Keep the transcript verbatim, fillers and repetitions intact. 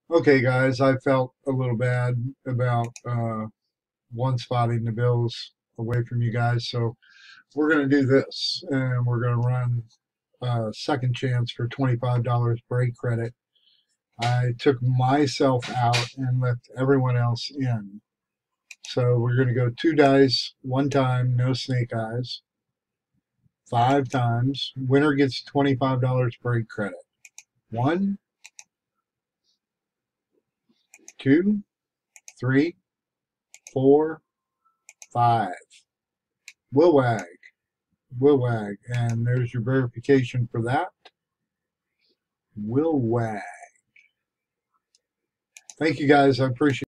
Okay, guys, I felt a little bad about uh, one spotting the bills away from you guys, so we're going to do this, and we're going to run a second chance for twenty-five dollars break credit. I took myself out and left everyone else in. So we're going to go two dice, one time, no snake eyes, five times. Winner gets twenty-five dollars break credit. One, two, three, four, five. Will wag. Will wag. And there's your verification for that. Will wag. Thank you guys. I appreciate it.